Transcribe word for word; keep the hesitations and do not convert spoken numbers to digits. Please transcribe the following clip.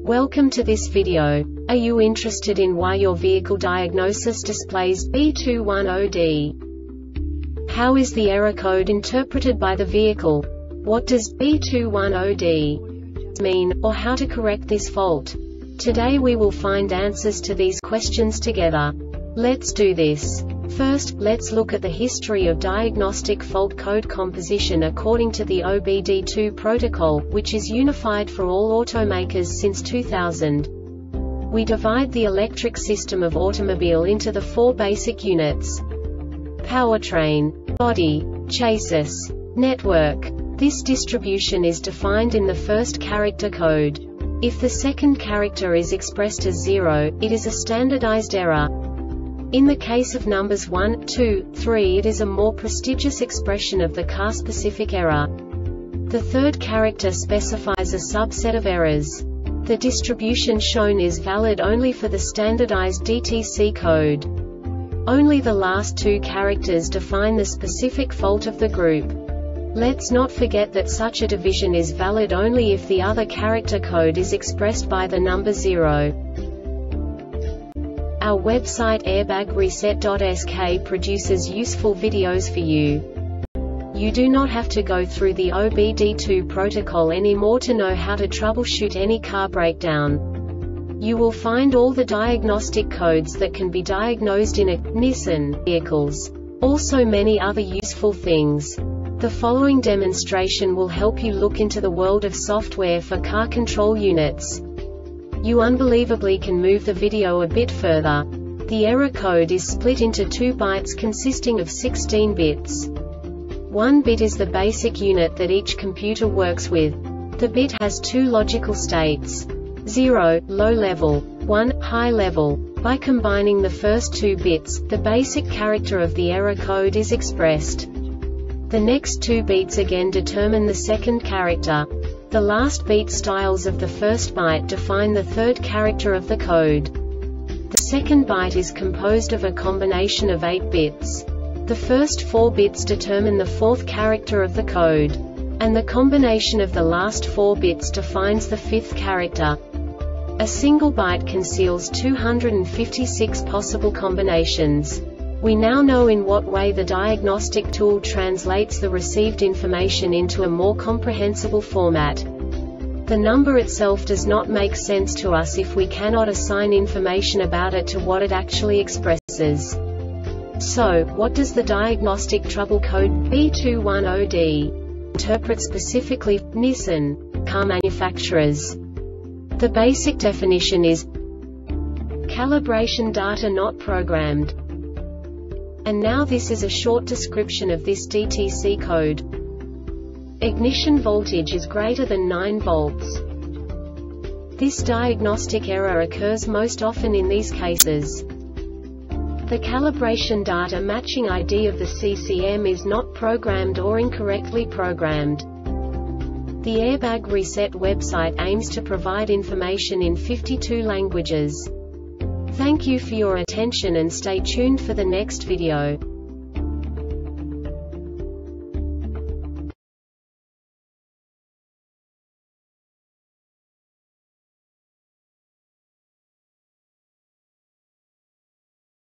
Welcome to this video. Are you interested in why your vehicle diagnosis displays B two one zero D? How is the error code interpreted by the vehicle? What does B two one zero D mean, or how to correct this fault? Today we will find answers to these questions together. Let's do this. First, let's look at the history of diagnostic fault code composition according to the O B D two protocol, which is unified for all automakers since two thousand. We divide the electric system of automobile into the four basic units: powertrain, body, chassis, network. This distribution is defined in the first character code. If the second character is expressed as zero, it is a standardized error. In the case of numbers one, two, three, it is a more prestigious expression of the car-specific error. The third character specifies a subset of errors. The distribution shown is valid only for the standardized D T C code. Only the last two characters define the specific fault of the group. Let's not forget that such a division is valid only if the other character code is expressed by the number zero. Our website airbag reset dot S K produces useful videos for you. You do not have to go through the O B D two protocol anymore to know how to troubleshoot any car breakdown. You will find all the diagnostic codes that can be diagnosed in a Nissan vehicles. Also many other useful things. The following demonstration will help you look into the world of software for car control units. You unbelievably can move the video a bit further. The error code is split into two bytes consisting of sixteen bits. One bit is the basic unit that each computer works with. The bit has two logical states: zero, low level, one, high level. By combining the first two bits, the basic character of the error code is expressed. The next two beats again determine the second character. The last beat styles of the first byte define the third character of the code. The second byte is composed of a combination of eight bits. The first four bits determine the fourth character of the code. And the combination of the last four bits defines the fifth character. A single byte conceals two hundred fifty-six possible combinations. We now know in what way the diagnostic tool translates the received information into a more comprehensible format. The number itself does not make sense to us if we cannot assign information about it to what it actually expresses. So, what does the diagnostic trouble code B two one zero D interpret specifically for Nissan car manufacturers? The basic definition is calibration data not programmed. And now this is a short description of this D T C code. Ignition voltage is greater than nine volts. This diagnostic error occurs most often in these cases. The calibration data matching I D of the C C M is not programmed or incorrectly programmed. The Airbag Reset website aims to provide information in fifty-two languages. Thank you for your attention and stay tuned for the next video.